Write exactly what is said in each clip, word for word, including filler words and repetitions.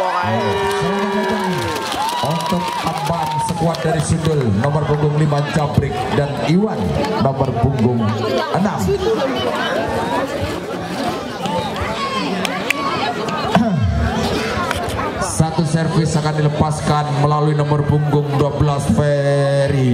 Untuk tambahan sekuat dari Sundul nomor punggung lima Jabrik dan Iwan nomor punggung enam. Satu servis akan dilepaskan melalui nomor punggung dua belas Ferry.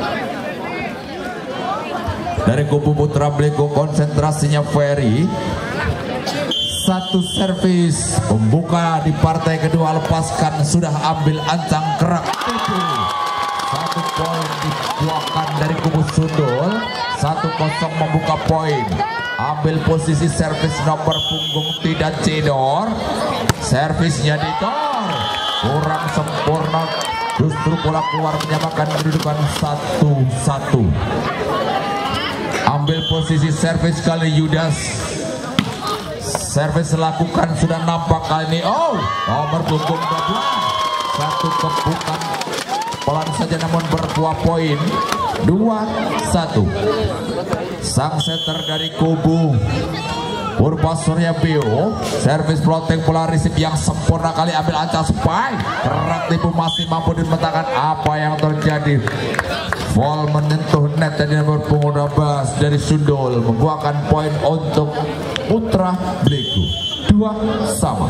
Dari kubu Putra Blego konsentrasinya Ferry. Satu servis pembuka di partai kedua, lepaskan, sudah ambil ancang kerak itu. Satu poin dibuahkan dari kubu Sundul. Satu kosong membuka poin. Ambil posisi servis nomor punggung tidak cedor. Servisnya ditor, kurang sempurna, justru bola keluar menyamakan kedudukan satu satu. Ambil posisi servis kali Yudas. Servis lakukan sudah nampak kali ini. Oh, nomor punggung dua belas. Satu kebukan pelan saja namun berbuah poin. Dua satu. Sang setter dari kubu Purba Surya Bio. Servis floating bola receive yang sempurna kali, ambil ancang spike. Kerak tipu masih mampu dimetakkan. Apa yang terjadi? Ball menyentuh net dari nomor punggung dua belas dari Sundul, membuahkan poin untuk Putra Blego. Dua sama.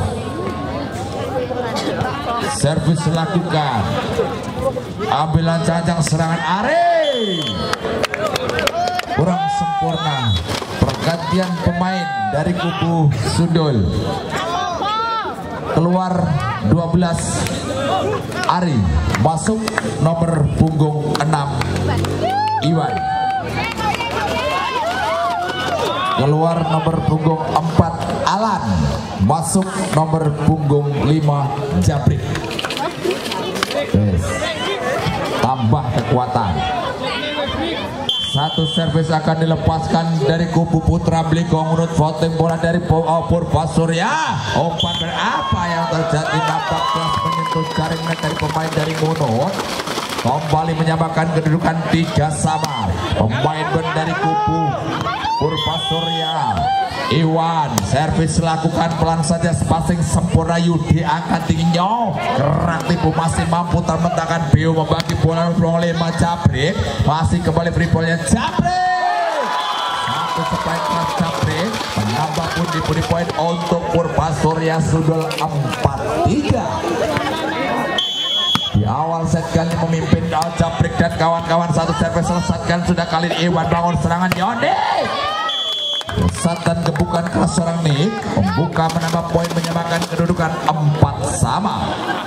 Servis lakukan, ambil ancang-ancang serangan Ari, kurang sempurna. Pergantian pemain dari kubu Sundul. Keluar dua belas Ari, masuk nomor punggung enam Iwan. Keluar nomor punggung empat Alan, masuk nomor punggung lima Jabrik. Yes. Tambah kekuatan. Satu servis akan dilepaskan dari kubu Putra Blego. Menurut voting bola dari Purba Surya. Umpan berapa yang terjadi? Nampak kelas menyentuh jaring net dari pemain dari Munut. Kembali menyamakan kedudukan tiga sama. Pemain ben dari kubu Purba Surya Iwan, servis lakukan pelan saja, passing sempurna. Yudi angkat tingginya, kerak tipu masih mampu termentangkan. Bio membagi bola oleh lima Jabrik, masih kembali free ballnya Jabrik. Satu spike keras Jabrik, menambah pundi-pundi poin untuk Purba Surya Sundul empat tiga. Di awal set kali memimpin Jabrik dan kawan-kawan. Satu servis selesaikan sudah kali Iwan, bangun serangan Yodi. Pesat dan gebukan keras seorang Nick, membuka menambah poin, menyamakan kedudukan empat sama.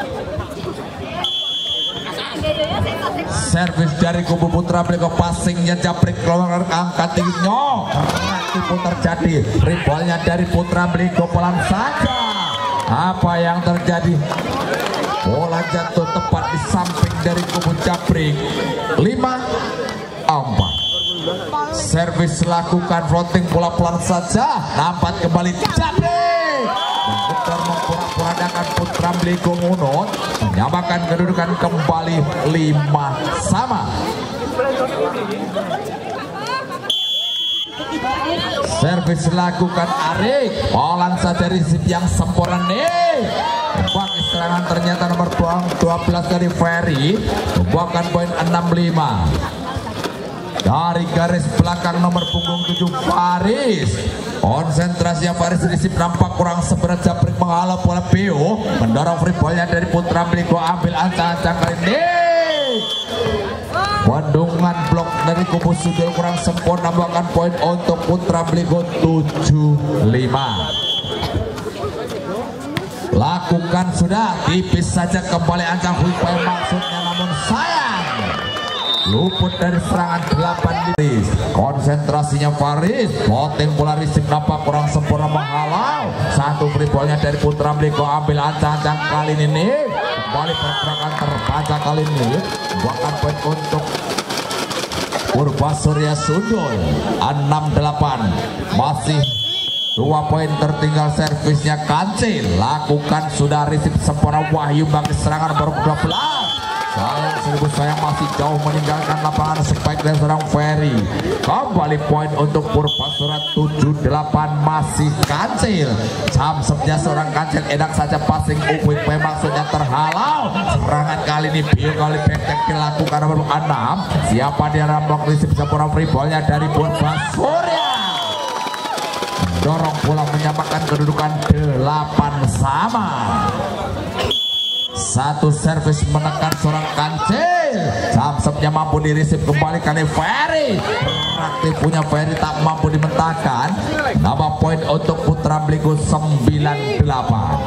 Servis dari kubu Putra Blego, passingnya Jabrik keluar angkat tingginya. Tipu terjadi, ribalnya dari Putra Blego pelan saja. Apa yang terjadi? Bola jatuh tepat di samping dari kubu Jabrik. Lima empat. Servis lakukan, floating bola pelan saja, nampak kembali Jabrik. Memutar memporak-porandakan Putra Blego Munut, menyamakan kedudukan kembali lima sama. Servis lakukan Arik, pelan saja receive yang sempurna nih. Bagi serangan ternyata nomor dua belas dari Ferry, membuahkan poin enam lima. Dari garis belakang nomor punggung tujuh Faris. Konsentrasi yang Faris receive nampak kurang seberat. Jabrik menghalau bola Bio, mendorong free ballnya dari Putra Blego, ambil ancang-ancang kali ini. Bendungan blok dari kubu Sundul kurang sempurna, membuahkan poin untuk Putra Blego tujuh lima. Lakukan sudah, tipis saja kembali ancang free ball maksudnya, namun sayang luput dari serangan delapan Faris. Konsentrasinya Faris, floating bola receive nampak kurang sempurna, menghalau. Satu free ballnya dari Putra Blego, ambil ancang-ancang kali ini. Kembali pergerakan terbaca kali ini, buahkan poin untuk Purba Surya Sundul enam delapan. Masih dua poin tertinggal. Servisnya Kancil, lakukan sudah receive sempurna Wahyu bagi serangan nomor dua belas. Sayang seribu sayang masih jauh meninggalkan lapangan spike dan serang Ferry. Kembali poin untuk Purvasura tujuh delapan masih Kancil. Samsepnya seorang Kancil enak saja passing upik maksudnya terhalau. Serangan kali ini Bio kali pentek dilakukan nomor enam. Siapa dia rambok risip sempurna free ballnya dari Purvasura. Dorong pulang menyamakan kedudukan delapan sama. Satu servis menekan seorang Kancil. Samsepnya mampu dirisip kembali kali Ferry. Reaktif punya Ferry tak mampu dimentahkan. Nambah poin untuk Putra Bligo sembilan delapan.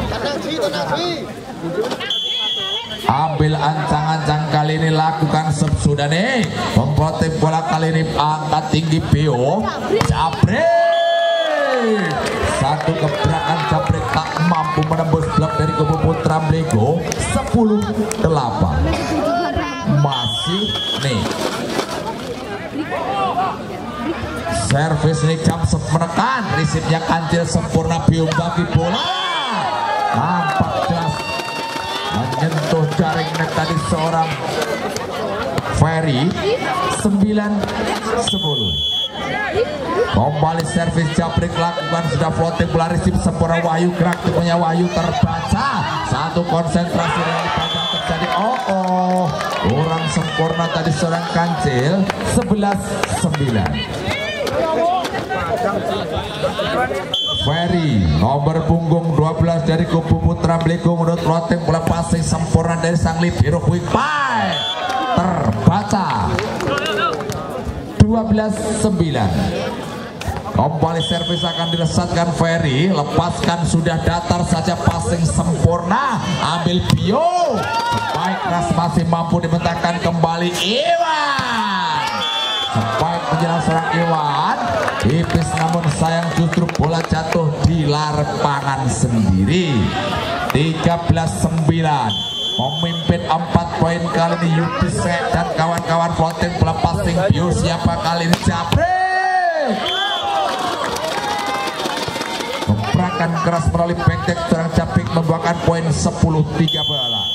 Ambil ancang-ancang kali ini lakukan sudah nih. Memprotek bola kali ini angkat tinggi Bio. Jabrik. Satu gebrakan Jabrik tak mampu menembus blok dari kubu Putra Bligo. Sepuluh delapan. Masih nih servis ini Jamsep menekan. Risipnya Kancil sempurna Bio bagi bola. Nampak jelas menyentuh jaring net tadi seorang Ferry. Sembilan sepuluh. Kembali servis Jabrik lakukan sudah floating bola risip sempurna Wahyu. Gerak punya Wahyu terbaca. Satu konsentrasi yang dipandang terjadi. Oh oh kurang sempurna tadi seorang Kancil. Sebelas sembilan. Ferry nomor punggung dua belas dari kubu Putra Bligo menurut floating bola passing sempurna dari sang libero quick five terbaca. Dua belas sembilan. Kembali servis akan dilesatkan Ferry. Lepaskan sudah datar saja passing sempurna. Ambil Bio. Spike keras masih mampu dimentahkan kembali Iwan. Spike menjelang seorang Iwan. Tipis namun sayang justru bola jatuh di lapangan sendiri. Tiga belas sembilan. Memimpin empat poin kali ini Yudisek dan kawan-kawan floating bola passing Bio. Siapa kali ini? Jabrik. Gebrakan keras melalui pentek seorang Jabrik membuahkan poin sepuluh tiga belas.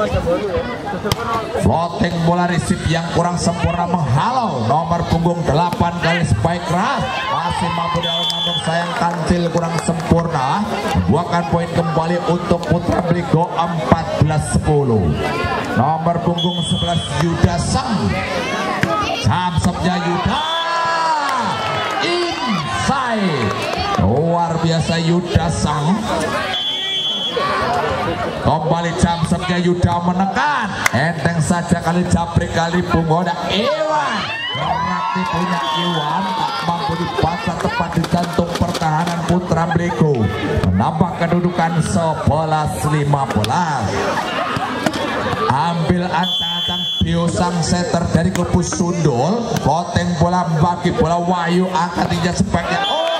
Floating bola risip yang kurang sempurna menghalau nomor punggung delapan kali spike keras masih mampu dalam namun sayang Kancil kurang sempurna membuahkan poin kembali untuk Putra Bligo empat belas sepuluh. Nomor punggung sebelas Yuda Sang. Samsepnya Yuda inside. Luar biasa Yuda Sang. Kembali Jamsepnya Yuda menekan. Enteng saja kali Jabrik kali punggoda Iwan. Berarti punya Iwan tak mampu dibaca tepat di jantung pertahanan Putra Bligo. Menambah kedudukan sebelas lima belas. Ambil ancang-ancang Bio sang setter dari kubu Sundul. Floating bola bagi bola Wahyu angkat tinggi speknya.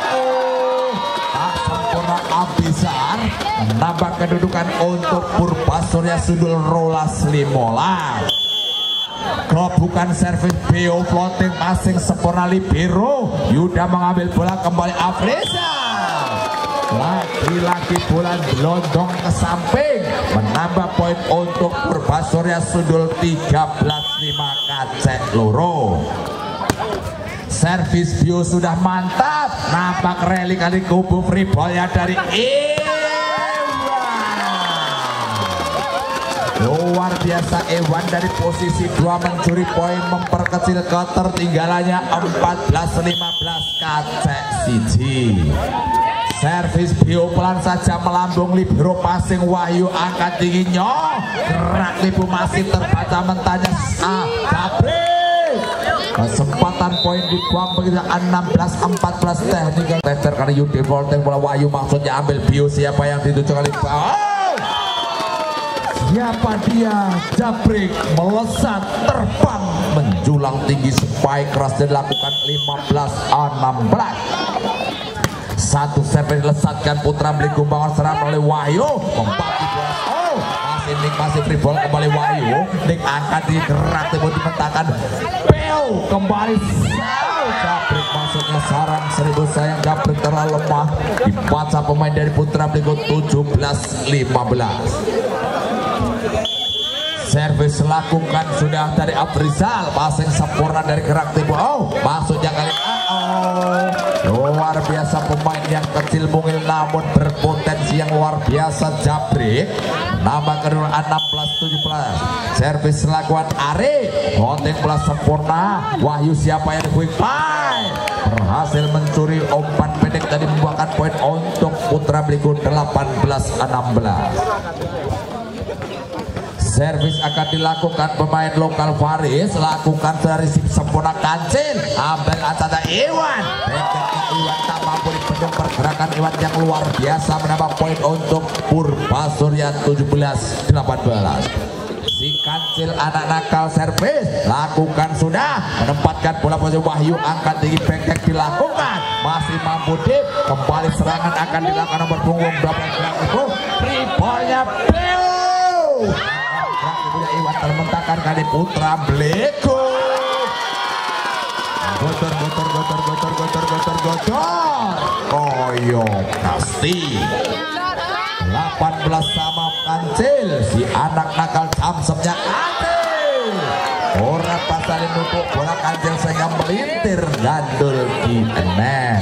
Abisar menambah kedudukan untuk Purvasura Sundul rolas limolas. Gerobukan servis Bio floating passing sempurna libero. Yuda mengambil bola kembali Afrisa. Lagi-lagi bola gelondong ke samping menambah poin untuk Purvasura Sundul tiga belas lima kacek loro. Servis Bio sudah mantap. Nampak rally kali kubu free ballnya dari Iwan. Luar biasa Iwan dari posisi dua mencuri poin memperkecil ketertinggalannya empat belas lima belas kacek siji. Servis Bio pelan saja melambung libero passing Wahyu angkat tingginya. Gerak libu masih terbaca mentahnya ah, Jabrik. Kesempatan poin dibuang begitu enam belas empat belas teknik tester kali Yudi Volteng bola Wahyu maksudnya ambil Bio. Siapa yang dituju kali oh! Siapa dia? Jabrik melesat terbang menjulang tinggi spike keras dan dilakukan lima belas enam belas. Satu servis lesatkan Putra Bligo bangun serang oleh Wahyu membagi bola. Oh masih Nick masih free ball kembali Wahyu. Nick angkat di gerak tiba dimentahkan Bio kembali. Jabrik masuknya sarang seribu sayang Jabrik terlalu lemah dibaca pemain dari Putra Bligo tujuh belas lima belas. Servis lakukan sudah dari Afrizal, passing sempurna dari gerak timur. Oh, masuknya kali oh, luar biasa pemain yang kecil mungil namun berpotensi yang luar biasa Jabrik. Nama kedua enam belas tujuh belas. Servis lakukan Ari, holding plus sempurna. Wahyu siapa yang quick five berhasil mencuri umpan pendek tadi membuahkan poin untuk Putra Bligo delapan belas enam belas. Servis akan dilakukan pemain lokal Faris, lakukan dari sempurna Kancil, ambil atas Iwan, Beketnya Iwan tak mampu dibendung pergerakan Iwan yang luar biasa menambah poin untuk Purba Surya tujuh belas delapan belas. Si Kancil anak nakal servis, lakukan sudah, menempatkan bola posisi Wahyu, angkat tinggi Bekek dilakukan, masih mampu dip, kembali serangan akan dilakukan nomor punggung dua belas itu, tribolnya Bel. Iwan termentahkan kali Putra Bligo. Gotor gotor gotor gotor gotor gotor gotor. Koyo pasti. delapan belas sama Kancil, si anak nakal samsepnya Kancil. Orang pasalin nukuk bola Kancil sehingga melintir gandul di net.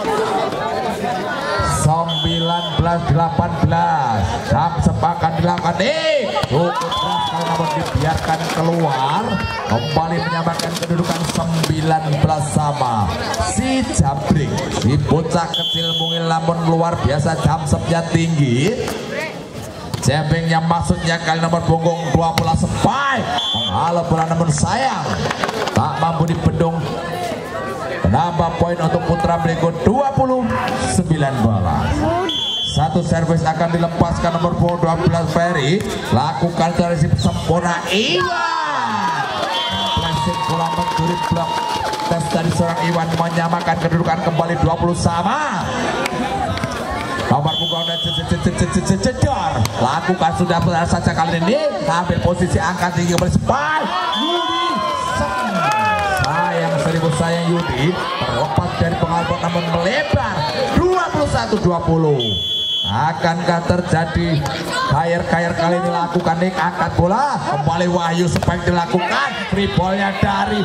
sembilan belas delapan belas. Jam sepakat dilakukan nih. Cukup keras kalau namun dibiarkan keluar. Kembali menyamakan kedudukan sembilan belas sama. Si Jabrik, si bocah kecil mungil namun luar biasa jamsepnya tinggi. Jebeng yang maksudnya kali nomor punggung dua belas Spike menghalau bola namun sayang tak mampu dibendung. Menambah poin untuk Putra Bligo dua puluh sembilan bola. Satu servis akan dilepaskan nomor punggung dua belas Ferry, lakukan dari sempurna Iwan. Flashing bola mencuri blok tes dari seorang Iwan menyamakan kedudukan kembali dua puluh sama. Nomor punggung dan cedor, lakukan sudah benar saja kali ini, ambil posisi angkat tinggi bersepai. Yudi sayang seribu sayang Yudi terlepas dari pengalbot namun melebar dua puluh satu dua puluh. Akankah terjadi kayer-kayer kali ini lakukan nih, angkat bola kembali Wahyu supaya dilakukan tribolnya dari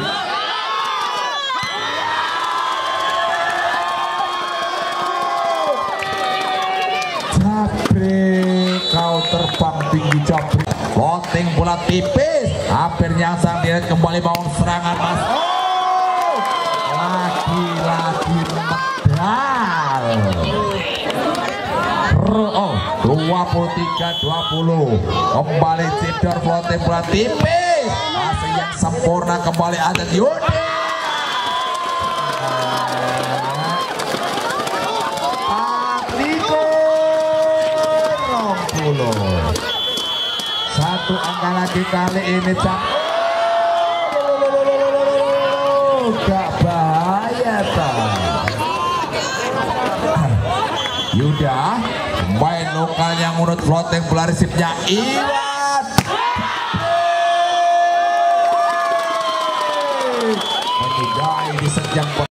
Jabrik. Kau terbang tinggi Jabrik, floating bola tipis hampir nyangsang dia kembali bangun serangan mas. Oh, lagi-lagi medal. Oh, dua puluh tiga dua puluh. Kembali cedor floating bola tipis, masih yang sempurna kembali ada Yudi. Satu angka lagi kali ini cak. Oh, gak bahaya tak. Yuda main lokal yang menurut floating bola resipnya Iwan.